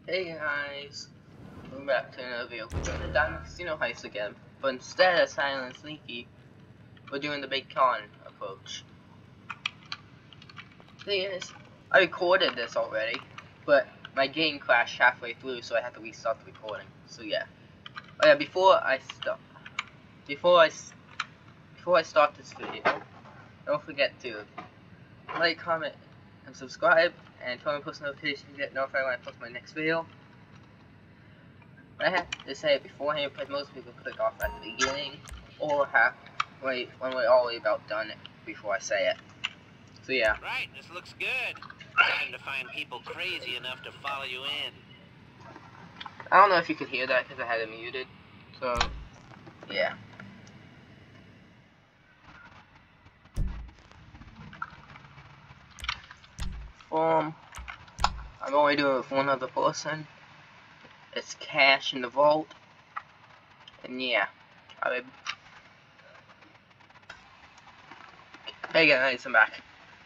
Hey guys, welcome back to another video. We're doing the Diamond Casino heist again, but instead of Silent and Sneaky, we're doing the Big Con approach. Thing is, I recorded this already, but my game crashed halfway through, so I had to restart the recording. So yeah. Oh yeah, before I start this video, don't forget to like, comment, and subscribe, and turn on post notifications to get notified when I post my next video. I have to say it beforehand because most people click off at the beginning or wait when we're all the way about done before I say it. So yeah. Right, this looks good. Time to find people crazy enough to follow you in. I don't know if you could hear that because I had it muted. So yeah. I'm only doing it with one other person. It's cash in the vault. And yeah. Hey guys, I'm back.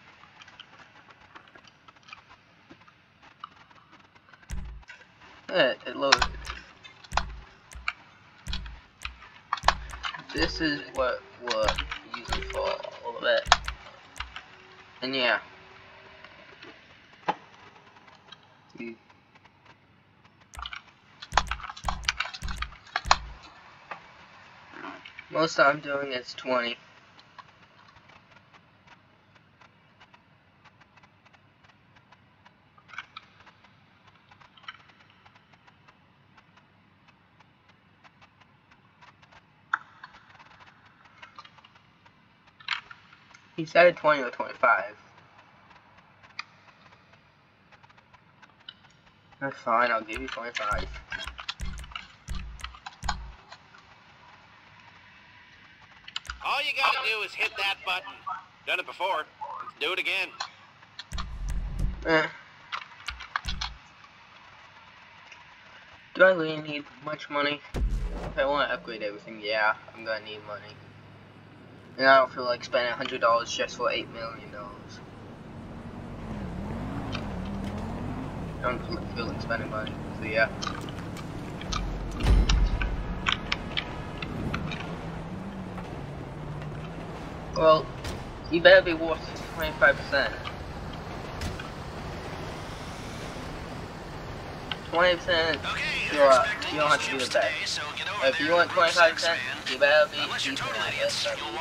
It loaded. This is what we're using for all of it. And yeah. Most I'm doing is 20. He said 20 or 25. That's fine, I'll give you 25. All you gotta do is hit that button. Done it before. Let's do it again. Do I really need much money? If I want to upgrade everything, yeah, I'm gonna need money. And I don't feel like spending $100 just for $8 million. I don't feel like spending money, so yeah. Well, you better be worth 25%. 20%, you don't have to do the best. So if you want 25%, you better be decent at it.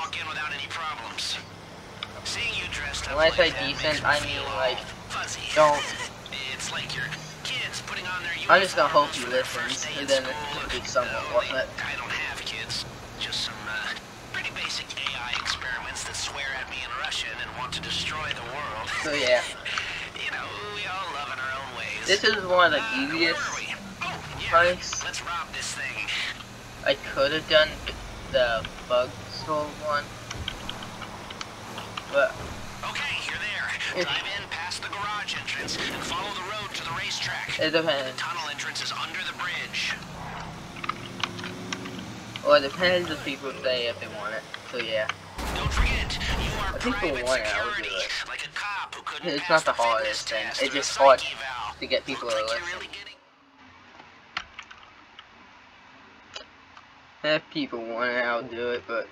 When I say decent, I mean like, don't. It's like your kids putting on their I'm just gonna hope he listens, and then it'll be somewhat worth it. I don't have kids, just some pretty basic AI experiments that swear at me in Russian and want to destroy the world. So yeah. You know, we all love in our own ways. This is one of the easiest heists. Let's rob this thing. I could have done the bug store one, but okay, you're there. Drive in past the garage entrance and follow the road to the racetrack. It depends. The tunnel entrance is under the bridge. Well, it depends if people say if they want it. So yeah. Don't forget, you are I think for private one, I would do security, it. like a cop who couldn't It's pass not the fitness hardest thing. test It's or a just hard psyche eval. to get people to Looks like listen. you're really getting... If people want it, I'll do it, but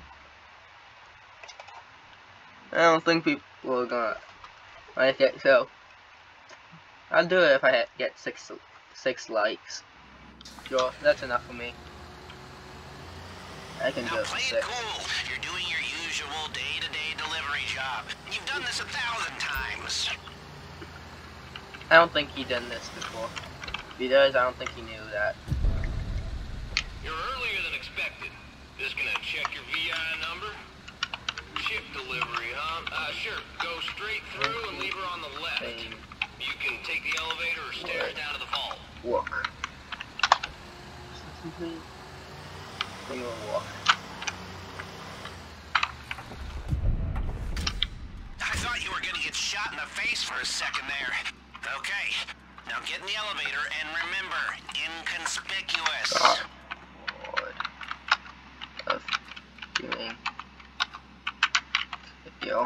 I don't think people are gonna like it, so I'll do it if I get six likes. Sure, that's enough for me. I can do Now it for play it 6. cool. You're doing your usual day-to-day delivery job. You've done this 1,000 times. I don't think he done this before. If he does, I don't think he knew that. You're earlier than expected. Just gonna check your VI number. Ship delivery, huh? Sure. Go straight through and leave her on the left. You can take the elevator or stairs down to the vault. Walk. We will walk. I thought you were gonna get shot in the face for a second there. Okay, now get in the elevator and remember, inconspicuous. Of doing video.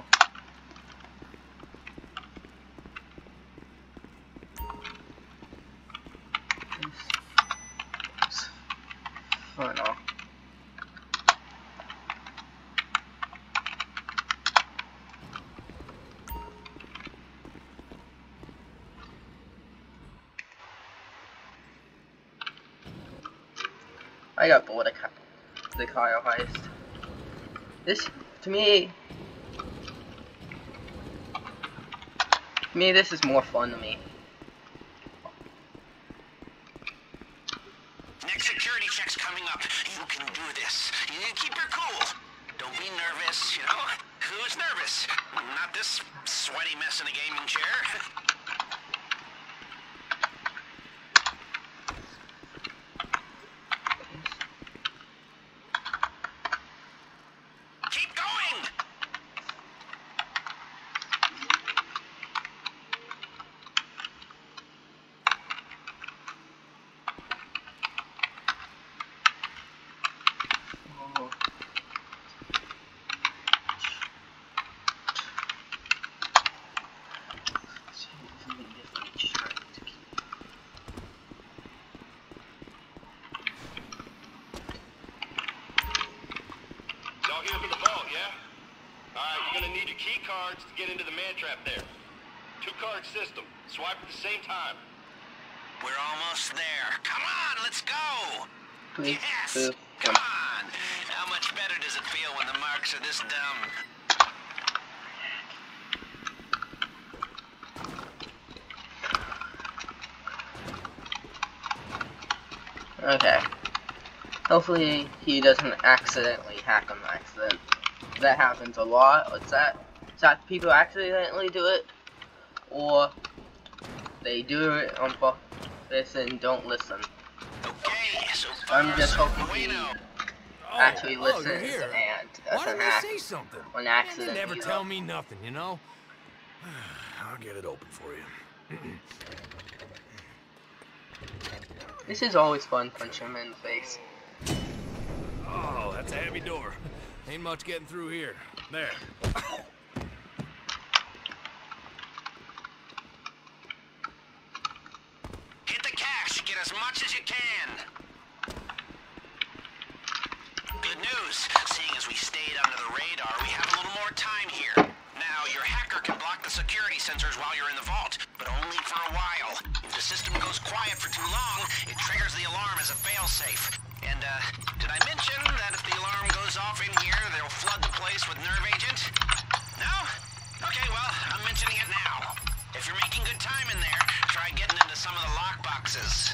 Oh no. I got bored of the Kyle heist. This, to me, this is more fun to me. Next security check's coming up. You can do this. You keep your cool. Don't be nervous, you know? Who's nervous? Not this sweaty mess in a gaming chair. Keep going! Oh. Y'all here for the vault, yeah? Alright, you're gonna need your key cards to get into the man trap there. 2-card system. Swipe at the same time. We're almost there. Come on, let's go! Please, Yes! please, Come on! How much better does it feel when the marks are this dumb? Okay. Hopefully he doesn't accidentally hack on accident. That happens a lot. It's that people accidentally do it, or they do it on purpose and don't listen. Okay, so far, I'm just so hoping he bueno. actually you're listens here. and Why doesn't didn't hack you say something? on You accident. never either. tell me nothing, you know? I'll get it open for you. This is always fun, punching him in the face. Oh, that's a heavy door. Ain't much getting through here. There. Hit the cash. Get as much as you can. Good news. Seeing as we stayed under the radar, we have a little more time here. Now, your hacker can block the security sensors while you're in the vault, but only for a while. If the system goes quiet for too long, it triggers the alarm as a failsafe. And, did I mention that if the alarm goes off in here, they'll flood the place with nerve agent? No? Okay, well, I'm mentioning it now. If you're making good time in there, try getting into some of the lock boxes.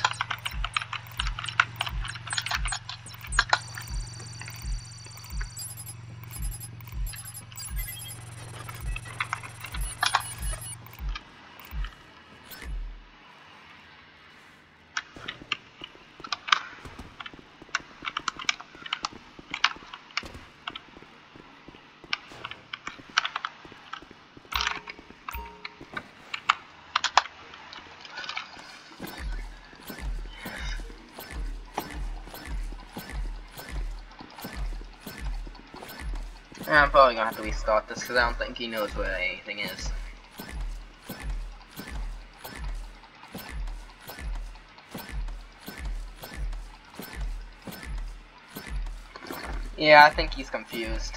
I'm probably gonna have to restart this because I don't think he knows where anything is. Yeah, I think he's confused.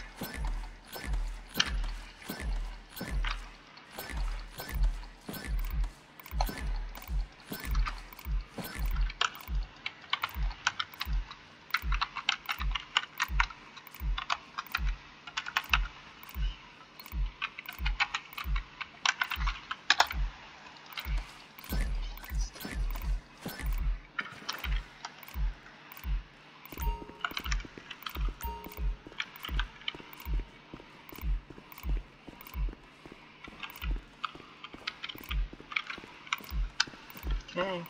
Okay.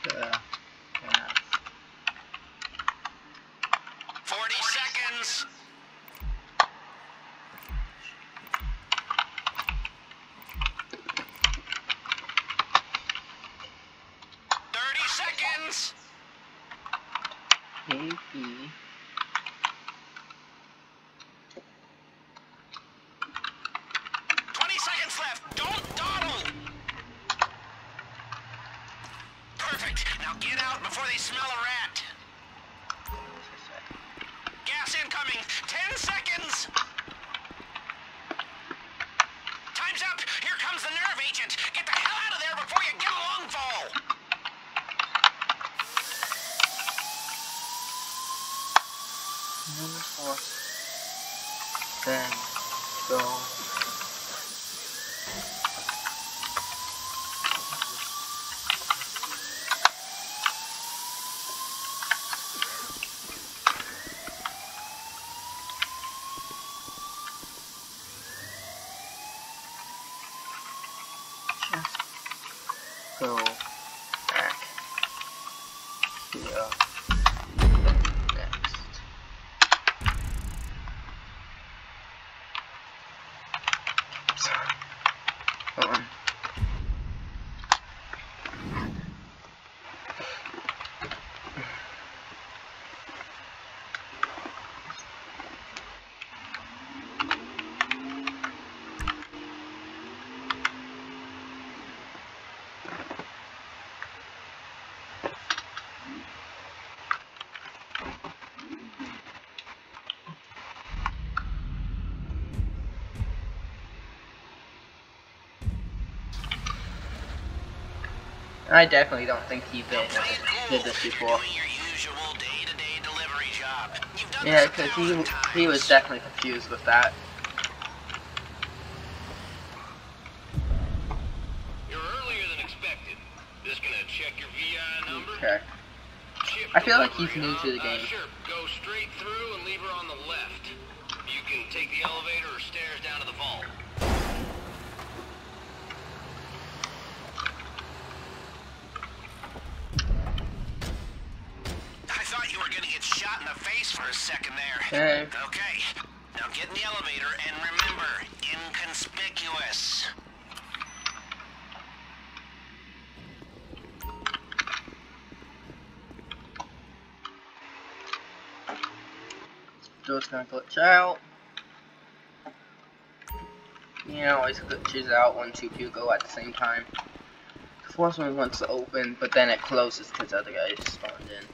gas. 40 seconds. 30 seconds. Maybe. 20 seconds left. Don't dawdle. Perfect. Now get out before they smell a rat. Gas incoming. 10 seconds. Time's up. Here comes the nerve agent. Get the hell out of there before you get a lung fall. Then go. Go back here next. Sorry. Hold on. I definitely don't think he did this before. Doing your usual day-to-day delivery job. You've done Yeah, this because 1,000 he was times. definitely confused with that. You're earlier than expected. Just gonna check your VI number. Okay. Chip I feel like he's delivery, new to the huh? game. Sure. Go straight through and leave her on the left. You can take the elevator or stairs down to the vault. I thought you were gonna get shot in the face for a second there. Okay. Okay. Now get in the elevator and remember, inconspicuous. Door's gonna glitch out. Yeah, always glitches out when two people go at the same time. The first one wants to open, but then it closes because the other guy just spawned in.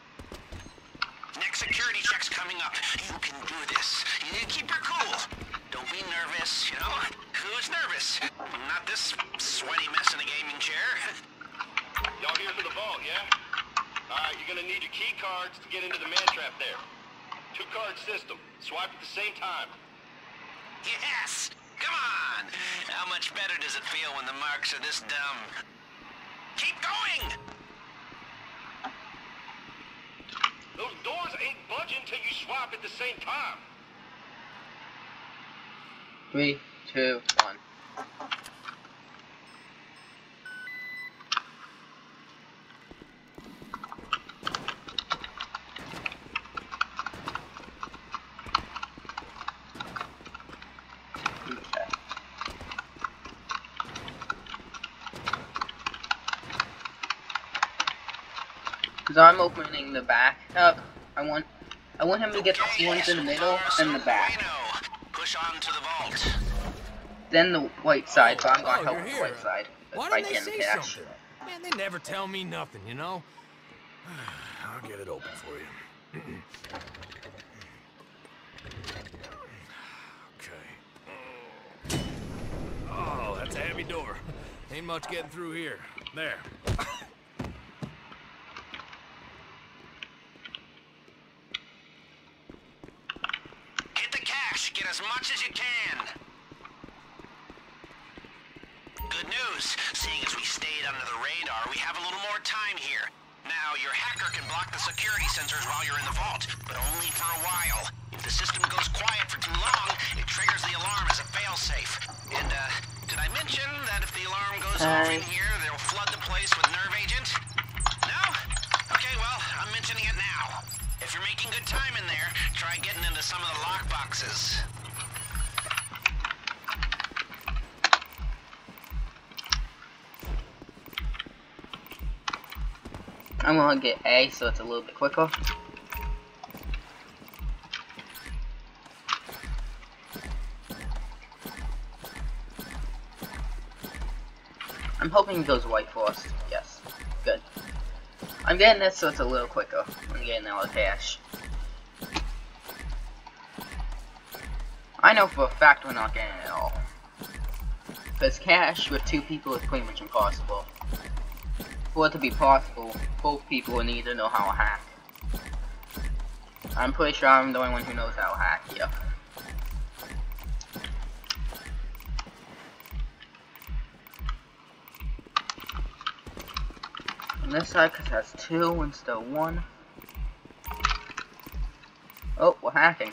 Next security check's coming up. You can do this. You keep your cool. Don't be nervous, you know? Who's nervous? Not this sweaty mess in a gaming chair. Y'all here for the vault, yeah? Alright, you're gonna need your key cards to get into the man trap there. 2-card system. Swipe at the same time. Yes! Come on! How much better does it feel when the marks are this dumb? Keep going! Those doors ain't budging till you swipe at the same time. 3, 2, 1. Okay. Because I'm opening the back up. I want him to get the ones in the middle and the back. Push on to the vault. Then the white side, so I'm gonna help you're with the here. white side. Why If I didn't they can say cash. something? Man, they never tell me nothing, you know? I'll get it open for you. Okay. Oh, that's a heavy door. Ain't much getting through here. There. Hit the cash. Get as much as you can. Good news. Seeing as we stayed under the radar, we have a little more time here. Now, your hacker can block the security sensors while you're in the vault, but only for a while. If the system goes quiet for too long, it triggers the alarm as a failsafe. And, did I mention that if the alarm goes off in here, they'll flood the place with nerve agent? mentioning it now. If you're making good time in there, try getting into some of the lockboxes. I'm gonna get A so it's a little bit quicker. I'm hoping it goes white first. Yes. Good. I'm getting this so it's a little quicker. I'm getting all the cash. I know for a fact we're not getting it all. Because cash with 2 people is pretty much impossible. For it to be possible, both people would need to know how to hack. I'm pretty sure I'm the only one who knows how to hack here. On this side, because it has 2 instead of 1. Oh, we're hacking.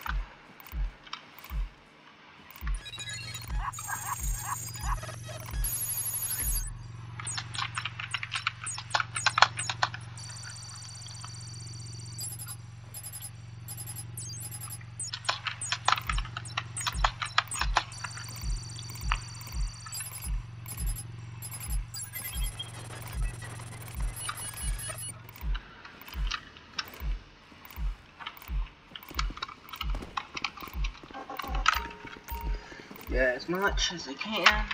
Get as much as I can.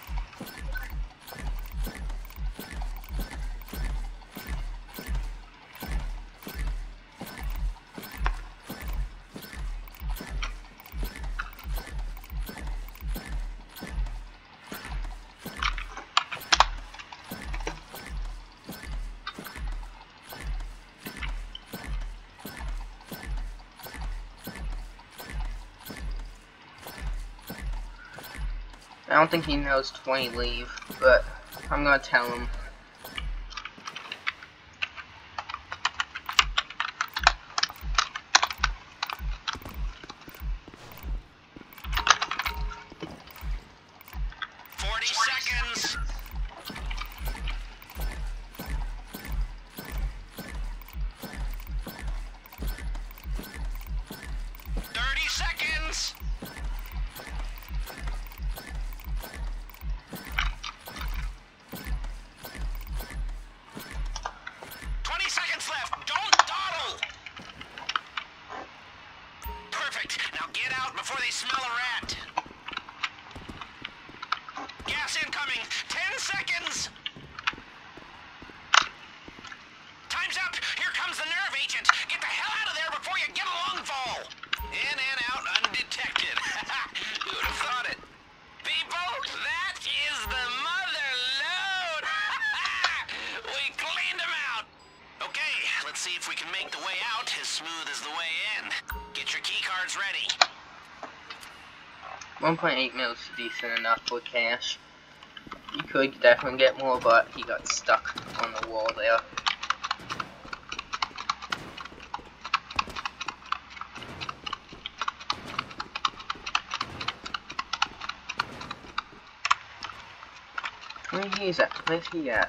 I don't think he knows 20 leave, but I'm gonna tell him. Seconds. 30 seconds. 20 seconds left. Don't dawdle. Perfect. Now get out before they smell a rat. Gas incoming. 10 seconds. Time's up. Here comes the nerve agent. Get the hell out of there before you get a lung fall. In and out undetected. Who would have thought it? People, that is the mother load. We cleaned him out. Okay, let's see if we can make the way out as smooth as the way in. Get your key cards ready. 1.8 mils is decent enough for cash. You could definitely get more, but he got stuck on the wall there. Where he is at? Where's he at?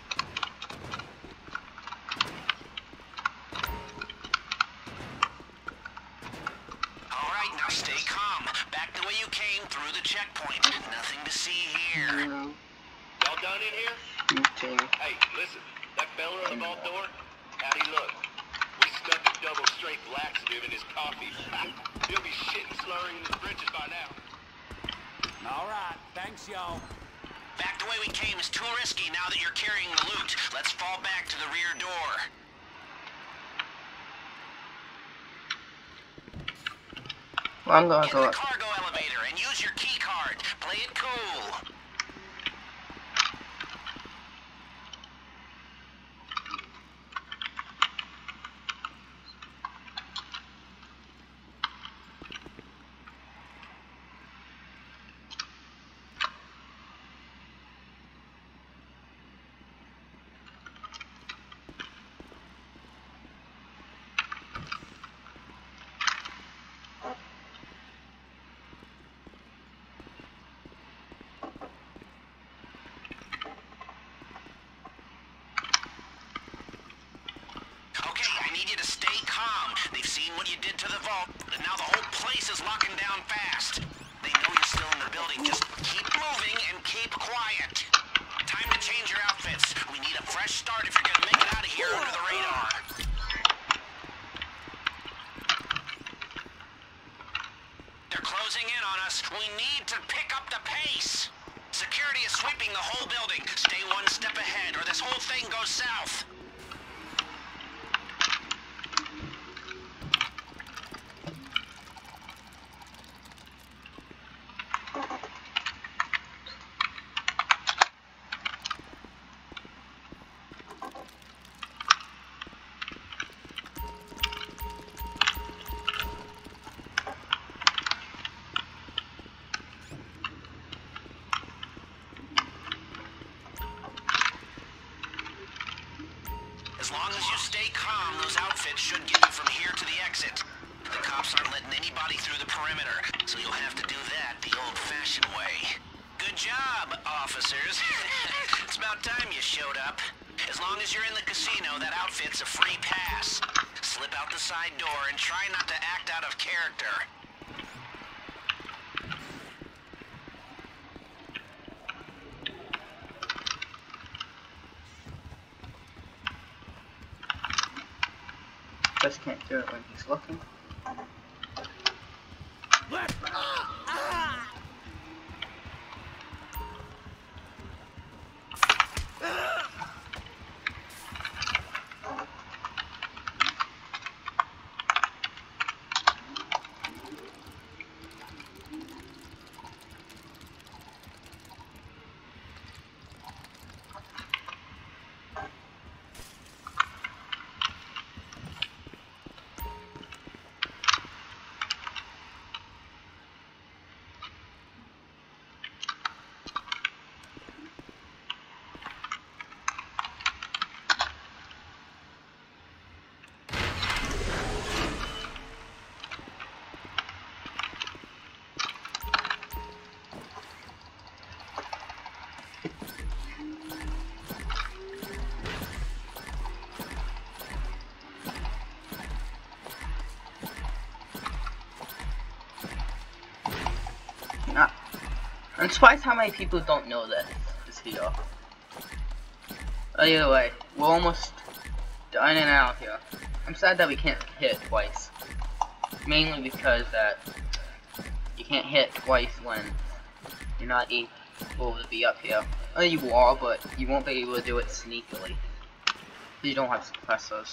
Alright, now stay calm. Back the way you came through the checkpoint. Nothing to see here. No. Y'all done in here? Shooting. Hey, listen. That fella on the vault door? How'd he look? We stuck a double strength laxative in his coffee. He'll be shitting slurring in his britches by now. All right, thanks, y'all. Back the way we came is too risky now that you're carrying the loot. Let's fall back to the rear door. Well, I'm gonna Get go in up. the cargo elevator and use your key card. Play it cool. what you did to the vault, and now the whole place is locking down fast. They know you're still in the building. Just keep moving and keep quiet. Time to change your outfits. We need a fresh start if you're gonna make it out of here under the radar. They're closing in on us. We need to pick up the pace. Security is sweeping the whole building. Stay one step ahead or this whole thing goes south. As long as you stay calm, those outfits should get you from here to the exit. The cops aren't letting anybody through the perimeter, so you'll have to do that the old-fashioned way. Good job, officers. It's about time you showed up. As long as you're in the casino, that outfit's a free pass. Slip out the side door and try not to act out of character. Just can't do it when he's looking. I'm surprised how many people don't know that this here. Either way, we're almost done and out here. I'm sad that we can't hit twice. Mainly because that you can't hit twice when you're not able to be up here. Or you are, but you won't be able to do it sneakily. You don't have suppressors.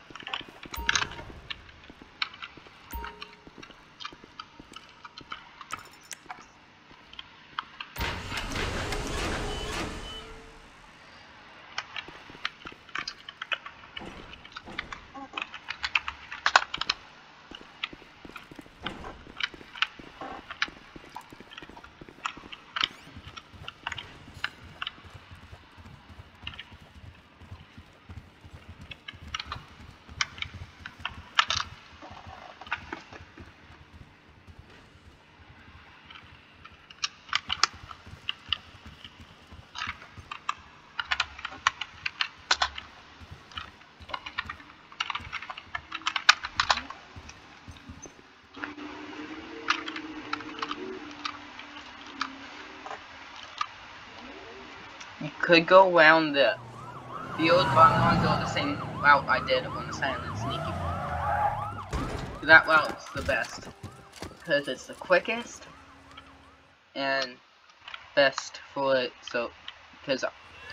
You could go around the field, but I'm gonna go the same route I did on the silent sneaky one. That route's the best, because it's the quickest and best for it. So, because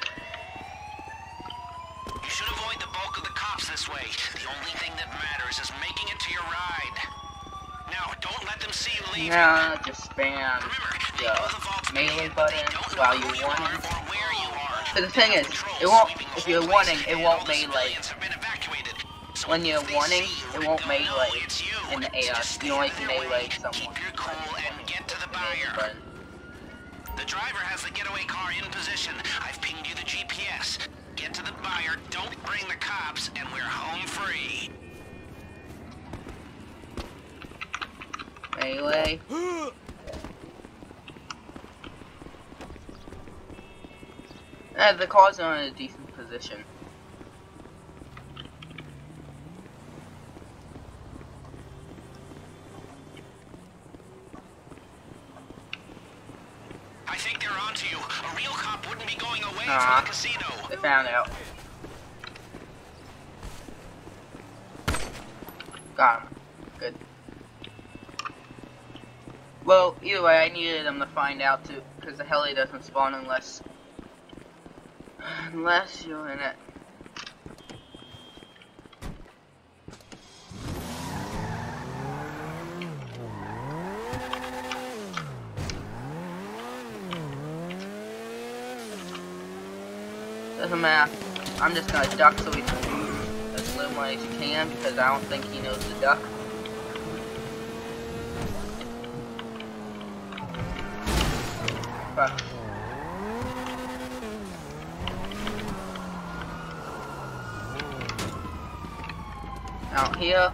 you should avoid the bulk of the cops this way. The only thing that matters is making it to your ride. Now, don't let them see you leaving. nah, just spam the melee button while you're wanting. But the thing is, it won't. If you're wanting, it won't melee. When you're wanting, it won't melee in the air. You only can melee someone. Keep your cool and get to the buyer. The driver has the getaway car in position. I've pinged you the GPS. Get to the buyer, don't bring the cops, and we're home free. Melee. The cars are in a decent position. from the casino. They found out. Got him. Good. Well, either way, I needed them to find out too, because the heli doesn't spawn unless you're in it. Doesn't matter. I'm just gonna duck so we can move as little as you can, because I don't think he knows to duck. Fuck. Out here.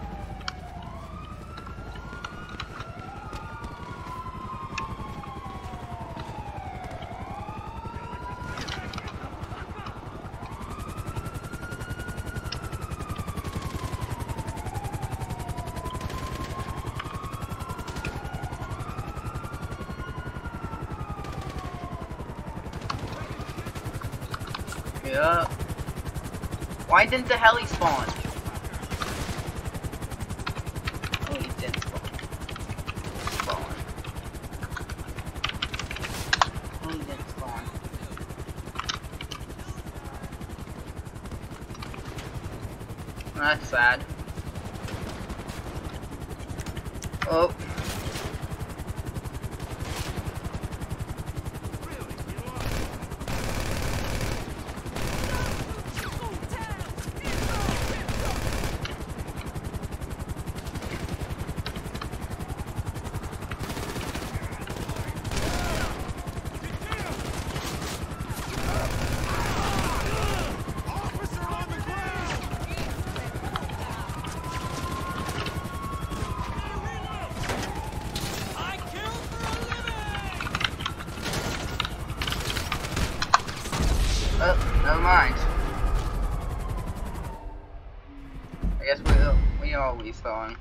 Yeah. Why didn't the heli spawn? Oh, he didn't spawn. Oh, he didn't spawn. That's sad. Oh. Oh, never mind. I guess we always thawing.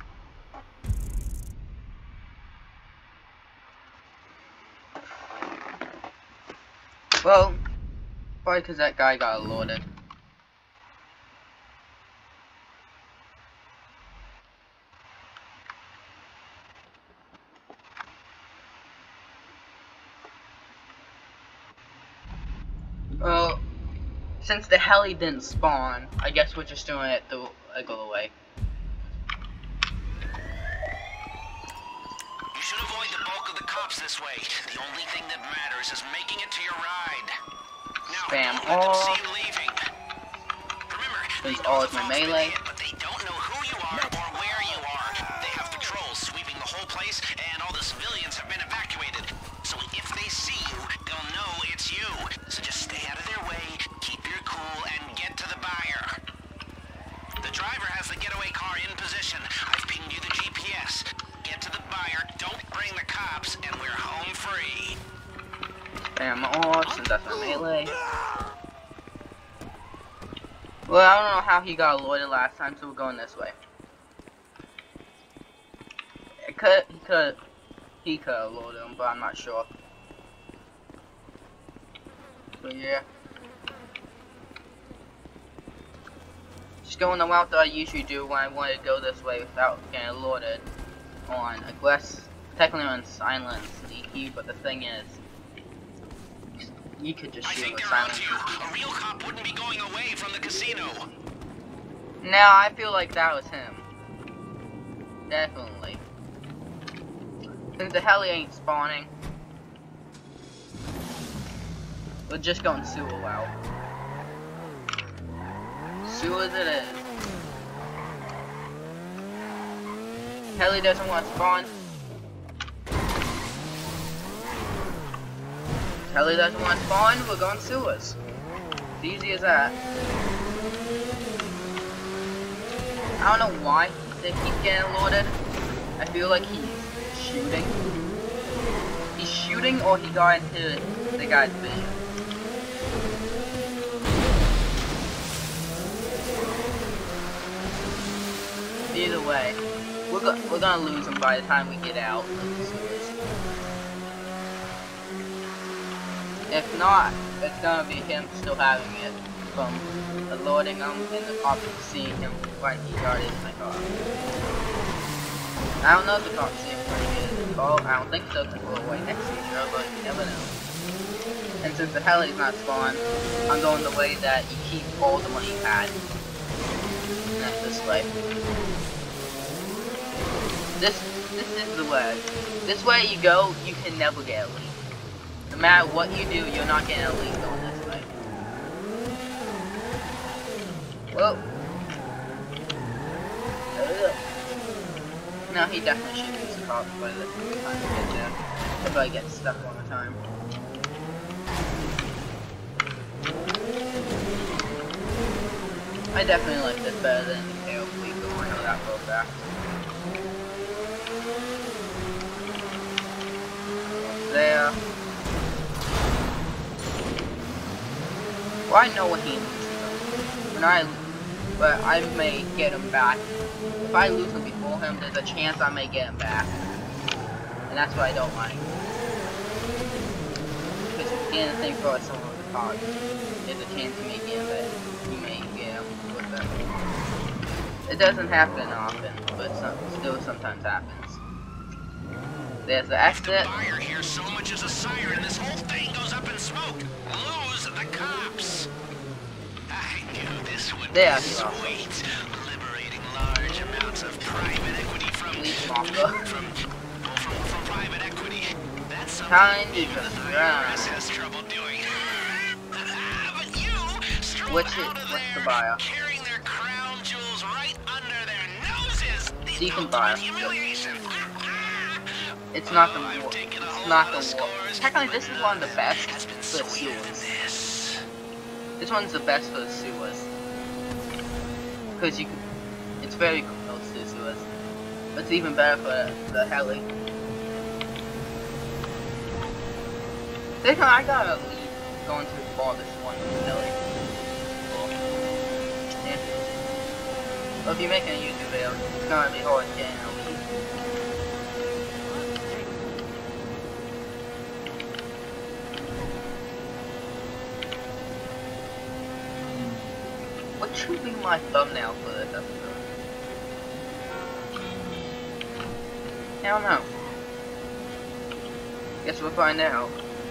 Well, probably because that guy got alerted. Well, since the heli didn't spawn, I guess we're just doing it the regular way. You should avoid the bulk of the cops this way. The only thing that matters is making it to your ride. Now, Spam don't let them all. see you leaving. Remember, they Since know all the is my vault's been melee. hit, but they don't know who you are or where you are. They have patrols sweeping the whole place, and all the civilians have been evacuated. So if they see you, they'll know it's you. So just stay out of their way, keep your cool, and get to the buyer. The driver has the getaway car in position. I've pinged you the GPS. Get to the buyer, don't bring the cops, and we're home free. Spam all, since that's my melee. Well, I don't know how he got alerted last time, so we're going this way. He could alert him, but I'm not sure. So yeah. Just going the route that I usually do when I want to go this way without getting alerted. On technically on silent sneaky, but the thing is, you could just I shoot think with they're on silent to you. sneaky. A real cop wouldn't be going away from the casino. Now I feel like that was him. Definitely. Since the heli ain't spawning, we're just going sewer route. Sewers it is. Heli doesn't want to spawn. Heli doesn't want to spawn, we're going sewers. It's easy as that. I don't know why they keep getting alerted. I feel like he's shooting. He's shooting or he got into the guy's vision. Either way, we're gonna lose him by the time we get out of the sewers. If not, it's gonna be him still having it from loading him and the cops seeing him when he got in my car. I don't know if the cops see him when he gets in the car. I don't think so because we're way next to each other, but you never know. And since the heli's not spawned, I'm going the way that you keep all the money you had. And that's this way. This is the way. This way you go, you can never get a lead. No matter what you do, you're not getting a lead going this way. Whoa. No, he definitely should use the cops by the time he gets there. If I get stuck all the time. I definitely like this better than the KO Fleet, but I know that for a fact. There. Well, I know what he needs. But I may get him back. If I lose him before him, there's a chance I may get him back. And that's what I don't like. Because if you get anything for someone with a card, there's a chance you may get him back. You may get him with them. It doesn't happen often, but still sometimes happens. There's the exit. Fire here so much as a siren, this whole thing goes up in smoke. Lose the cops. I knew this would be sweet. Liberating large amounts of private equity from private equity. That's something even the IRS has trouble doing. But you what's the buyer? Carrying their crown jewels right under their noses. Decent buyer. It's not the war. It's not the war. Technically, this is one of the best for the sewers. This one's the best for the sewers. Because you can, it's very close to the sewers. But it's even better for the heli. I got a lead going through the farthest one with the heli. Cool. Yeah. Well, if you're making a YouTube video, it's gonna be hard getting a lead. What should be my thumbnail for this episode? I don't know. Guess we'll find out.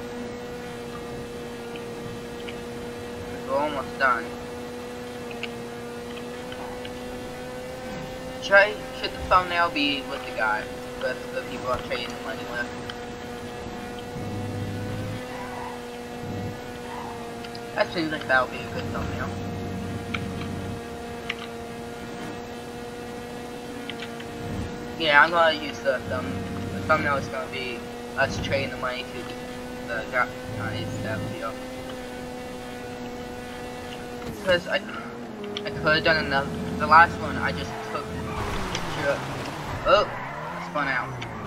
We're almost done. Should the thumbnail be with the guy, with the people I'm trading money with? That seems like that would be a good thumbnail. Yeah, I'm gonna use the thumbnail is gonna be us trading the money to the guys that video. Because I could have done another. The last one I just took. Oh, I spun out.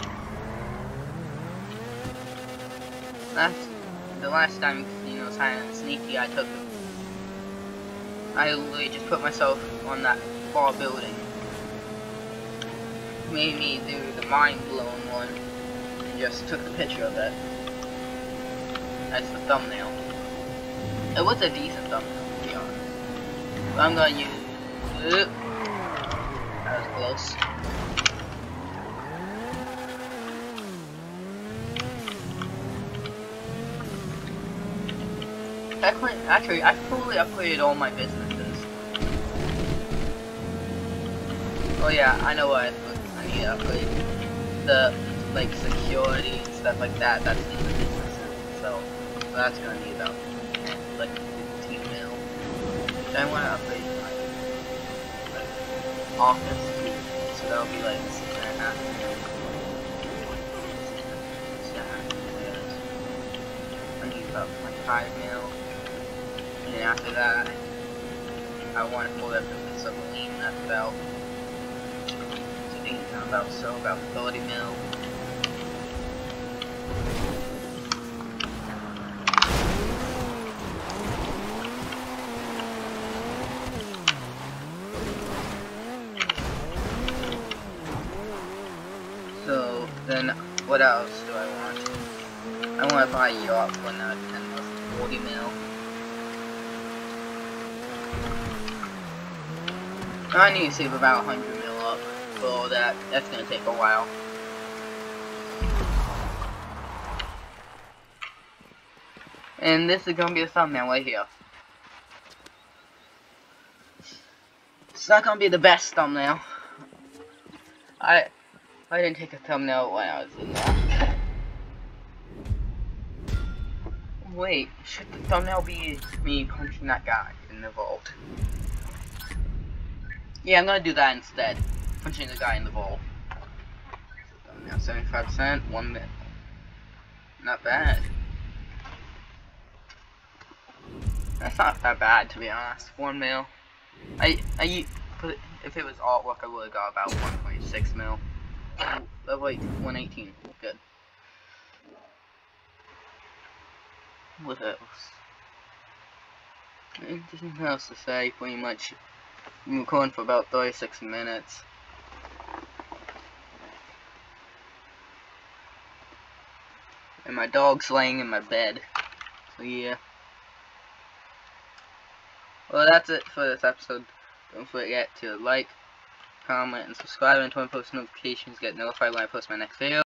The last time Casino was hiding and sneaky, I literally just put myself on that far building. Made me do the mind-blowing one and just took a picture of it as the thumbnail. It was a decent thumbnail, to be honest. But I'm gonna use it. That was close. Actually, I fully upgraded all my businesses. Oh yeah, I know what I need to upgrade. The like security and stuff like that. That's in the businesses. So that's gonna need about like 15 mil. So I want to upgrade my office too. So that'll be like 6.5 mil. I need about 25 mil. And then after that, I want to pull up the submarine. That's about. About 30 mil. So then, what else do I want? I want to buy a yacht for another 10 mil. 40 mil. I need to save about 100 mil up for all that. That's gonna take a while. And this is gonna be a thumbnail right here. It's not gonna be the best thumbnail. I didn't take a thumbnail when I was in there. Wait, should the thumbnail be me punching that guy in the vault? Yeah, I'm gonna do that instead. Punching the guy in the vault. Thumbnail 75%, 1 minute. Not bad. That's not that bad, to be honest. 1 mil. If it was artwork, I would have got about 1.6 mil. Wait, 118. Good. What else? There's nothing else to say, pretty much. I'm recording for about 36 minutes. And my dog's laying in my bed. So yeah. Well, that's it for this episode. Don't forget to like, comment, and subscribe, and turn on post notifications to get notified when I post my next video.